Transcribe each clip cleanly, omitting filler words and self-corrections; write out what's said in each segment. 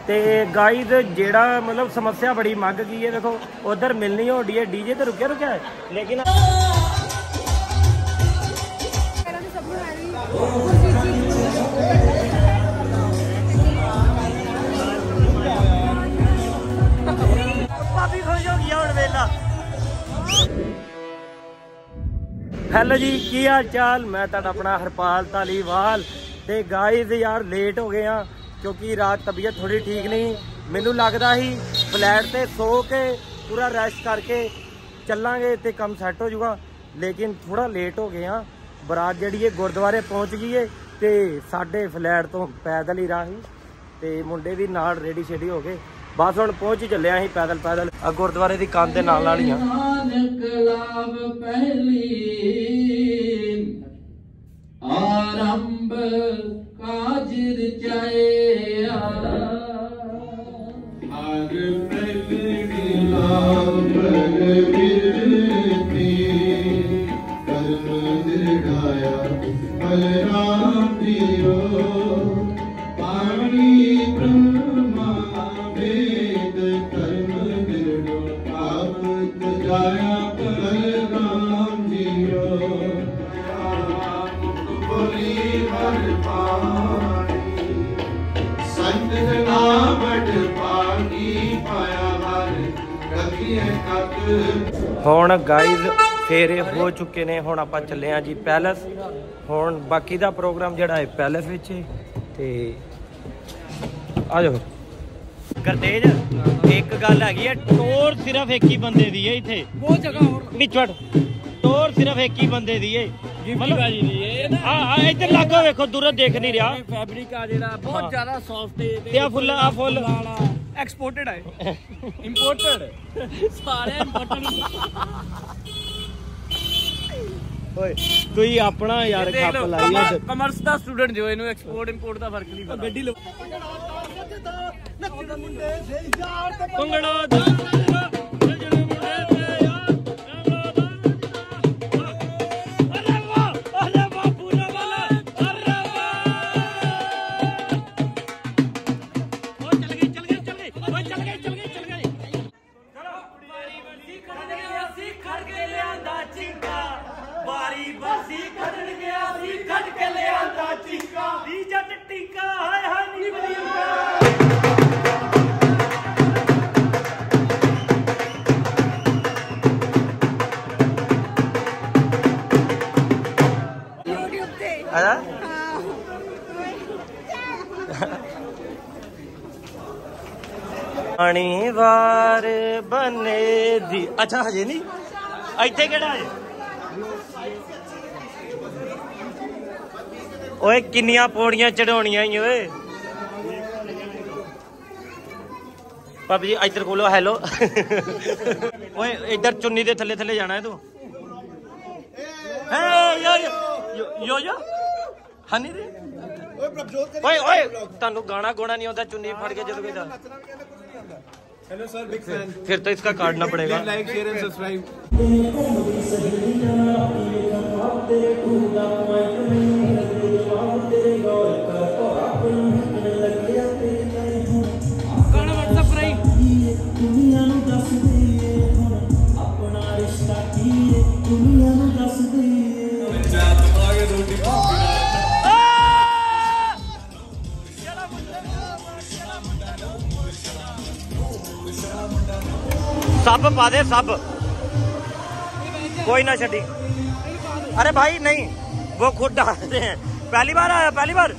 ਤੇ ਗਾਈਜ਼ ਜਿਹੜਾ मतलब समस्या बड़ी मंग गई है, देखो उधर मिलनी हो रही है, डीजे तो रुके है लेकिन भाभी खुश हो गया हुण वेला। हेलो जी, की हाल चाल? मैं तुहाडा अपना हरपाल धालीवाल। ते गाइस यार लेट हो गए हाँ क्योंकि रात तबीयत थोड़ी ठीक नहीं। मैनू लगता ही फ्लैट से सो के पूरा रेस्ट करके चलांगे तो काम सैट हो जाऊगा, लेकिन थोड़ा लेट हो गए हाँ। बरात जी गुरुद्वारे पहुँच गई है तो साढ़े फ्लैट तो पैदल ही राह तो मुंडे भी नाल रेडी शेडी हो गए, बस हुण पहुँच ही चले अं पैदल पैदल गुरुद्वारे की कंध के नाल ही आरंभ काजिर जाया आग पगड़ी लाभ विरती कर्म दृढ़ाया बलराम दियो पाणी ब्रह्मा वेद कर्म दृढ़ो आप जाया बलराम दियो हुण गाइज फेरे हो चुके ने, हुण आपां चले हाँ जी पैलेस। हुण बाकी दा प्रोग्राम जिहड़ा है पैलेस विच ते आ जाओ। गुरतेज एक गल हैगी है, टोर सिर्फ एक ही बंदे दी है इत्थे, बहुत जगह और नहीं छड़ टोर सिर्फ एक ही बंदे दी है। इधर लागो वेखो दूर देख नहीं रहा। फैब्रिक आ जेड़ा बहुत ज्यादा सॉफ्ट है ते आ फुल एक्सपोर्टेड है इंपोर्टेड सारे इंपोर्टेड। ओए तू ही अपना यार खप लाई है कॉमर्स दा स्टूडेंट जो इनु एक्सपोर्ट इंपोर्ट दा फर्क नहीं पता। गड्डी लो पंगड़ा पानी वार बने दी। अच्छा हजे नहीं इत्थे केड़ा है ओए किन्नियां पौड़ियां चढ़ाउणियां ही ओए। भाभी जी इधर खोलो। हेलो ओए इधर चुन्नी दे थले थले जाना है तू। यो यो हनी दे ओए ओए तानू गाना गोना नहीं होता, चुन्नी फड़ के जदों कोई हेलो सर बिग फैन, फिर तो इसका काटना पड़ेगा। Like share and subscribe. गाना व्हाट्सएप पर दुनिया नु दस दे अपना रिश्ता की दुनिया नु दस दे आगे रोटी सब पा दे सब, कोई ना छड़ी। अरे भाई नहीं वो खुद डालते हैं। पहली बार आया पहली बार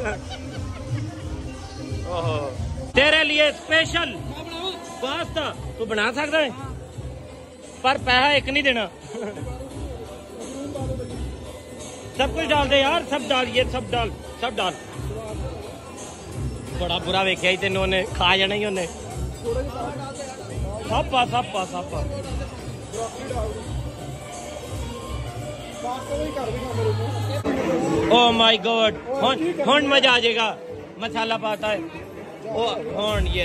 ओहो तेरे लिए स्पेशल पास्ता तू बना सकता है पर पैसा एक नहीं देना। सब कुछ डाल दे यार, सब डाल, ये सब डाल सब डाल। बड़ा बुरा वेख्या ही तेन उन्हें खा जाना ही उन्हें। सापा सापा सापा ओ माय गॉड हुन मजा आ जाएगा। मसाला पाता है ओ हुन ये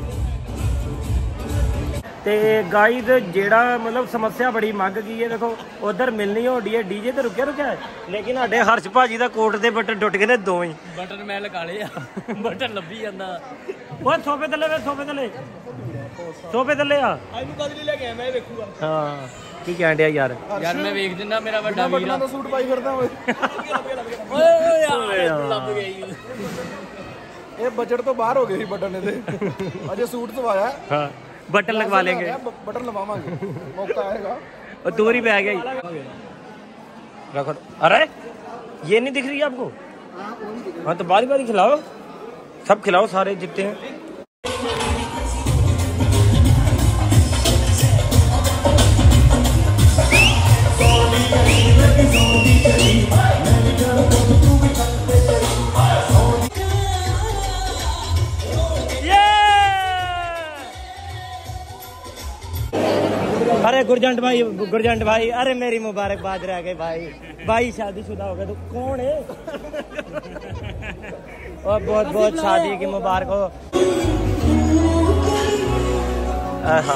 ते गाइस जेड़ा मतलब समस्या बड़ी मंग गई है। देखो उधर मिलनी हो रही है, डीजे तो रुके है लेकिन साडे हर्ष भाजी दा कोट दे बटन टुट गए ने दो ही। बटन मैं लगा ले बटन लभी जांदा ਉਹ ਸੋਫੇ ਥੱਲੇ ਵੇ ਸੋਫੇ ਥੱਲੇ ਆ ਇਹਨੂੰ ਕਦ ਲਈ ਲੈ ਕੇ ਆਇਆ ਮੈਂ ਵੇਖੂਗਾ। ਹਾਂ ਕੀ ਕਹਿਣ ਡਿਆ ਯਾਰ ਮੈਂ ਵੇਖ ਦਿੰਦਾ ਮੇਰਾ ਵੱਡਾ ਵੀਰ ਦਾ ਸੂਟ ਪਾਈ ਫਿਰਦਾ ਓਏ ਯਾਰ ਲੱਭ ਗਈ ਇਹ ਬਜਟ ਤੋਂ ਬਾਹਰ ਹੋ ਗਏ ਸੀ ਬਟਨ ਇਹਦੇ ਅਜੇ ਸੂਟ ਸਵਾਇਆ। ਹਾਂ बटन लगवा लेंगे बटन लगवाएंगे मौका आएगा और दूर ही पे आ गया रखो। अरे ये नहीं दिख रही है आपको? हाँ तो बारी बारी खिलाओ सब खिलाओ सारे जितने हैं। अरे गुरजंट भाई अरे मेरी मुबारकबाद रह गए भाई शादीशुदा हो गए तो कौन है? और बहुत बहुत शादी की मुबारक हो। हाँ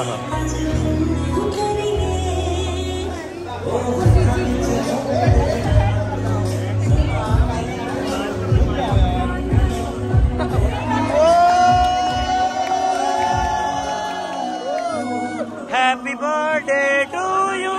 Happy birthday to you.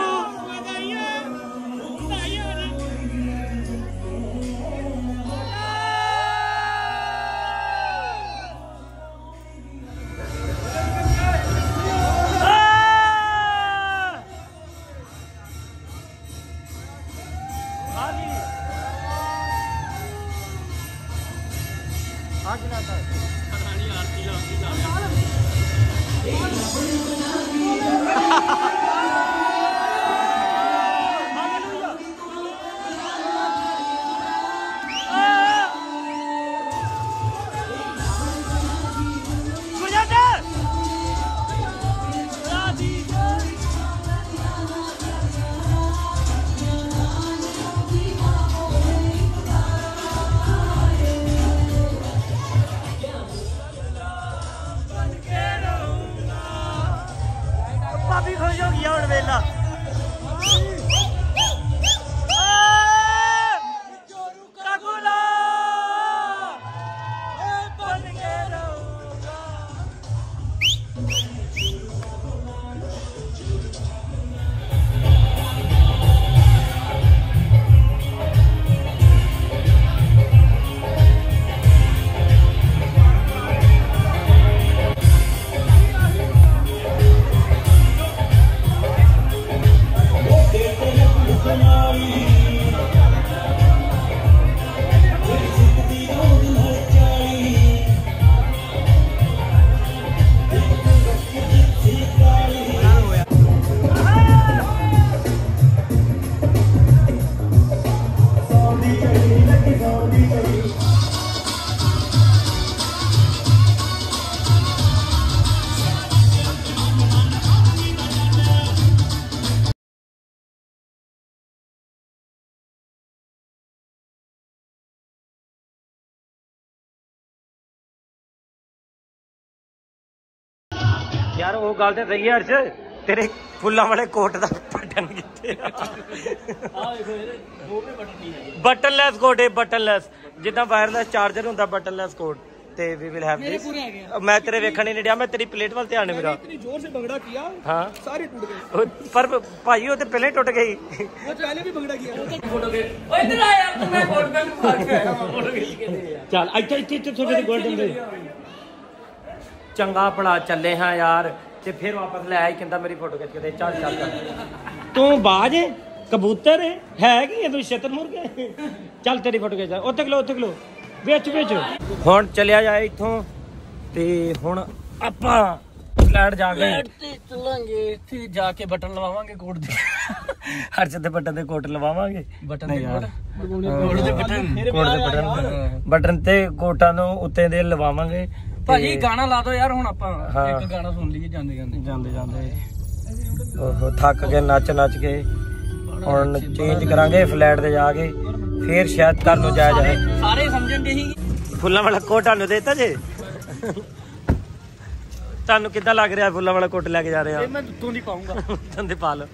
भाभी खुश हो गया हूँ वेला यार वो गल तो सही है अर्श तेरे फुल्लां वाले कोट दा बटन किथे बटनलैस कोट है बटनलैस जिदा वायरलैस चार्जर हुंदा बटनलैस कोट ते वी विल हैव दिस मैं तेरे वेखण ही नहीं दिया मैं तेरी प्लेट वाल ध्यान है मेरा इतनी जोर से भंगड़ा किया हां सारे टूट गए पर भाई वो तो पहले टूट गई वो पहले भी भंगड़ा किया फोटो के ओए इधर आ यार तू मैं कोट पैंट मार के आया फोटो खींच के दे यार चल इथे थोड़े गोल्डन दे चंगा पड़ा चले हाँ यार ते फिर वापस ले आई कहता मेरी फोटो खिंच के दे चल चल तू बाज है कबूतर है कि तू शतरमुर्ग है चल तेरी फोटो खिंच उत्थे खलो विच हुण चलिया जाए इथों ते हुण आपां फ्लैट जाके चलांगे इत्थे जाके बटन लवावांगे कोट दे हर्ष दे बटन दे कोट लवावांगे बटन दे कोट दे बटन बटन ते कोटां नूं उत्ते दे लवावांगे भाजी गाना ला दो यार हुण आपां एक गाना सुन लईए जांदे ओहो थक के नच के हुण चेंज करांगे फ्लैट ते जाके फिर शायद कल नूं जाया जाए सारे समझण दे ही फुल्लां वाला कोट तानूं देता जे तानूं किद्दां लग रिहा फुल्लां वाला कोट लेके जा रहे मैं दुੱਤੋਂ ਦੀ ਪਾਉਂਗਾ दंदे पा लो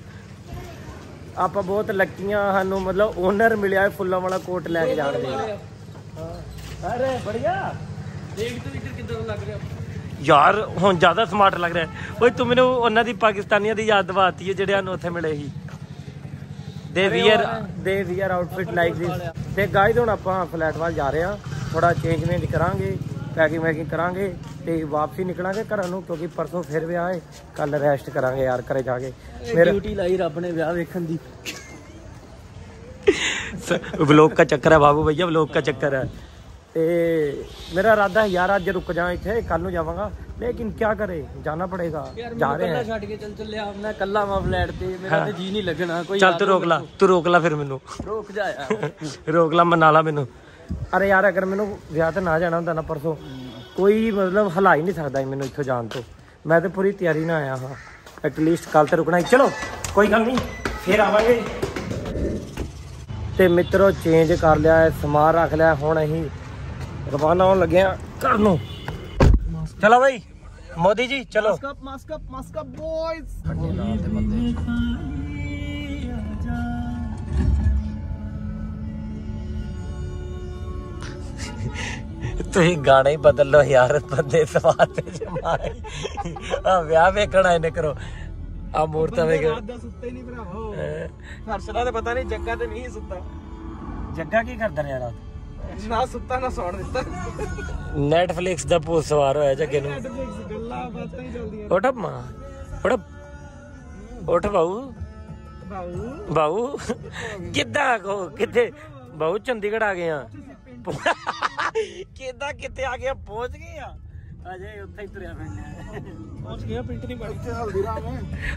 ਆਪਾਂ ਬਹੁਤ ਲੱਕੀਆਂ ਸਾਨੂੰ ਮਤਲਬ ਓਨਰ ਮਿਲਿਆ ਫੁੱਲਾਂ ਵਾਲਾ ਕੋਟ ਲੈ ਕੇ ਜਾਣ ਦੇ अरे बढ़िया ਦੇਖ ਤੂੰ ਇੱਧਰ ਕਿੱਦਾਂ ਲੱਗ ਰਿਹਾ ਯਾਰ ਹੁਣ ਜ਼ਿਆਦਾ ਸਮਾਰਟ ਲੱਗ ਰਿਹਾ ਓਏ ਤੂੰ ਮੈਨੂੰ ਉਹਨਾਂ ਦੀ ਪਾਕਿਸਤਾਨੀਆਂ ਦੀ ਯਾਦ ਦਿਵਾਤੀ ਹੈ ਜਿਹੜੇ ਸਾਨੂੰ ਉੱਥੇ ਮਿਲੇ ਸੀ ਦੇ ਵੀਅਰ ਆਊਟਫਿਟ ਲਾਈਕ ਦਿਸ। ਤੇ ਗਾਇਜ਼ ਹੁਣ ਆਪਾਂ ਫਲੈਟ ਵੱਲ ਜਾ ਰਹੇ ਹਾਂ, ਥੋੜਾ ਚੇਂਜ ਕਰਾਂਗੇ, ਪੈਕਿੰਗ ਕਰਾਂਗੇ ਤੇ ਵਾਪਸੀ ਨਿਕਲਾਂਗੇ ਘਰਾਂ ਨੂੰ, ਕਿਉਂਕਿ ਪਰਸੋਂ ਫਿਰ ਵਿਆਹ ਹੈ, ਕੱਲ ਰੈਸਟ ਕਰਾਂਗੇ ਯਾਰ ਘਰੇ ਜਾ ਕੇ। ਮੇਰੀ ਡਿਊਟੀ ਲਾਈ ਰੱਬ ਨੇ ਵਿਆਹ ਵੇਖਣ ਦੀ। व्लॉग का चक्कर है बाबू भैया, व्लॉग का चक्कर है। ते मेरा इरादा है यार आज रुक जाए इतने, कल नूं जावांगा, लेकिन क्या करे, जाना पड़ेगा। जा रहे हैं छड्ड के चल चलिया, मैं कल्ला वां फ्लैट ते, मेरा ते जी नहीं लगना कोई। चल तू रोक ला फिर मैनू रोक जा यार रोक ला, मना ला मैनू। अरे यार अगर मैनू विआह ते ना जाना हुंदा ना परसों, कोई मतलब हिला ही नहीं सकदा मैनू इत्थों जान तो। मैं तो पूरी तैयारी ना आया हाँ, एटलीस्ट कल तो रुकना ही। चलो कोई गल नहीं, फिर आवांगे। ते मित्रों चेंज कर लिया है, समान रख लिया, हुण असीं रवाना होने लगे हैं घर नूं। चलो भाई मोदी जी चलो। Mask up boys. तुसीं गाना ही बदल लो यार, बंदे सवार ते जमाए विआह वेखण आए ने करो आ मूर्त वेख। सुत्ता ही नहीं भरावा, हर्षदा ते पता नहीं, जग्गा ते नहीं सुत्ता। जग्गा की करदा रहा रात? ना सुत्ता ना सौण दित्ता। नेटफ्लिक्स दा भूत सवार होया जग्गे नूं। गल्लां बातां ही चलदियां। उठ मां उठ बाऊ किद्दां को किथे बाऊ चंडीगढ़ आ गए हैं किद्दां किथे आ गए, पहुंच गए हैं अजे उत्थे ही तुरिया फिरना पहुंच गया। पिंट नहीं पड़ी हल्दीराम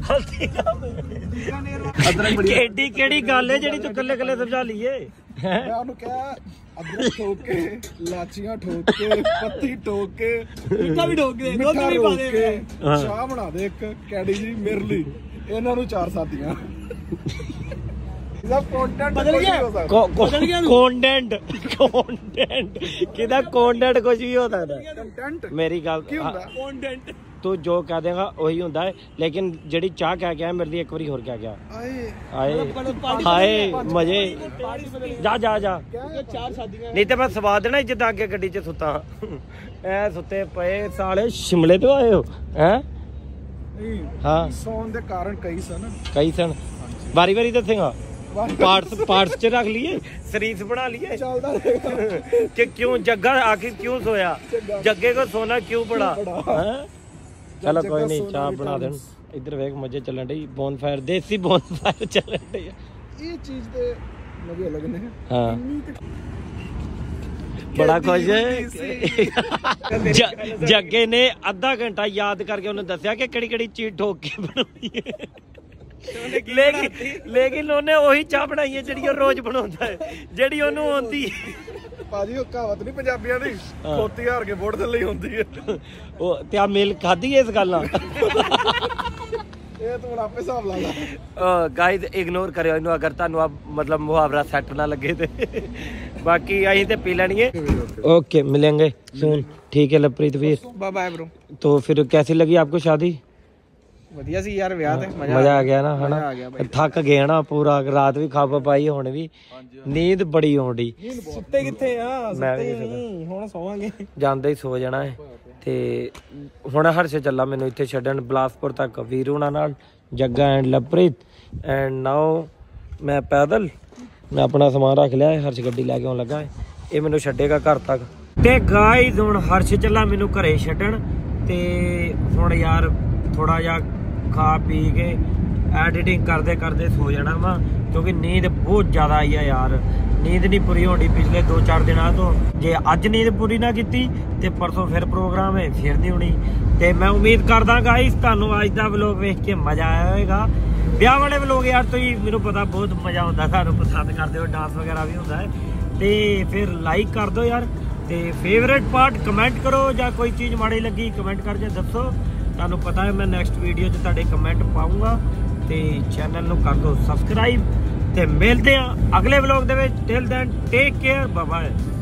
केडी केड़ी गल है जेड़ी तू कल्ले कल्ले समझा लीए। मैं उन्हें कहा अदरक ठोक के, लाचियां ठोक के, पत्ती ठोक के, मिठा भी ठोक के, दूध भी पा दे, चाह बना दे एक कैडी जी मेरे लिए, इन्हां नूं 4 साथियां। सब कंटेंट बदल गया कंटेंट किदा कंटेंट कुछ भी होता है। कंटेंट मेरी गल की हुंदा कंटेंट, तू जो कह देगा वही होता है, लेकिन जेडी चाह कह गया मेरे लिए एक बारी होर कह गया आए मजे जा जा जा। 4 शादियां नहीं तो मैं सवाद देना जिद्दां अगे गड्डी च सुता ऐ सुते पे साले शिमले तो आए हो हैं। हाँ सौन दे कारण कई सन बारी बारी दसेगा पार्ट्स च रख लिए, शरीफ बना लिए कि क्यों जग्गा आखिर क्यों सोया, जग्गे को सोना क्यों पड़ा। चलो कोई नहीं, चाह बना देन। इधर वेख मजे चलन डी, बोनफायर देसी बोनफायर चलन डी। ये चीज दे मजे अलग ने। हां बड़ा खुश है जग्गे ने आधा घंटा याद करके उन्हें दसिया कि केड़ी चीज ठोक के बनाई है, लेकिन उन्हें वही चाह बनाई है जेडी रोज बनाता है, जेडी ओनू आंदी भाजी वो कहावत नहीं पंजाबियां दी, खोती हार के वोट थल्ले होंदी है। ओ ते आ मिल खादी है इस गल नाल। ये तो आपे हिसाब ला ला। गाइस इग्नोर करियो इनु अगर तानू मतलब मुहावरा सेट ना लगे ते बाकी अहीं ते पी लेनी है। ओके मिलेंगे सून, ठीक है लवप्रीत वीर, बाय बाय ब्रो। तो फिर कैसी लगी आपको शादी? ਵਧੀਆ ਸੀ ਯਾਰ, ਵਿਆਹ ਤੇ मजा आ गया ना, है ना? थक गए ना पूरा, रात भी खा पाई, हुण भी नींद बड़ी आउंदी। ਸੁੱਤੇ ਕਿੱਥੇ ਆ, मैं ਸੁੱਤੇ ਨਹੀਂ, ਹੁਣ ਸੋਵਾਂਗੇ। ਜਾਂਦੇ ਹੀ ਸੋ ਜਾਣਾ ਹੈ। ਤੇ ਹੁਣ ਹਰਸ਼ ਚੱਲਾ ਮੈਨੂੰ ਇੱਥੇ ਛੱਡਣ ਬਲਾਸਪੁਰ ਤੱਕ ਵੀਰ ਹੁਣਾਂ ਨਾਲ, Jagga and Lovepreet and now ਮੈਂ ਪੈਦਲ। ਮੈਂ ਆਪਣਾ ਸਮਾਨ ਰੱਖ ਲਿਆ ਹੈ, ਹਰਸ਼ ਗੱਡੀ ਲੈ ਕੇ ਆਉਣ ਲੱਗਾ ਹੈ, ਇਹ ਮੈਨੂੰ ਛੱਡੇਗਾ ਘਰ ਤੱਕ। ਤੇ ਗਾਇਜ਼ ਹੁਣ ਹਰਸ਼ ਚੱਲਾ ਮੈਨੂੰ ਘਰੇ ਛੱਡਣ, ਤੇ ਹੁਣ ਯਾਰ ਥੋੜਾ ਜਿਹਾ खा पी के एडिटिंग करते करते सो जाना वा, क्योंकि नींद बहुत ज़्यादा आई है यार, नींद नहीं पूरी होनी पिछले 2-4 दिनों तो। जे अज नींद पूरी ना की तो परसों फिर प्रोग्राम है, फिर नहीं होनी। तो मैं उम्मीद करदा गाइस तुहानू अज दा व्लॉग वेख के मज़ा आया होगा। ब्याह वाले व्लॉग यार तो मैनू पता बहुत मज़ा आता, सानू पसंद करते हो, डांस वगैरह भी होता है। तो फिर लाइक कर दो यार, तो फेवरेट पार्ट कमेंट करो, या कोई चीज़ माड़ी लगी कमेंट करके दसो। ਤੁਹਾਨੂੰ ਪਤਾ ਹੈ ਮੈਂ ਨੈਕਸਟ ਵੀਡੀਓ 'ਚ ਤੁਹਾਡੇ ਕਮੈਂਟ ਪਾਉਂਗਾ, ਤੇ ਚੈਨਲ ਨੂੰ ਕਰ ਦਿਓ ਸਬਸਕ੍ਰਾਈਬ, ਤੇ ਮਿਲਦੇ ਆ ਅਗਲੇ ਵਲੌਗ ਦੇ ਵਿੱਚ। Till then take care, bye bye.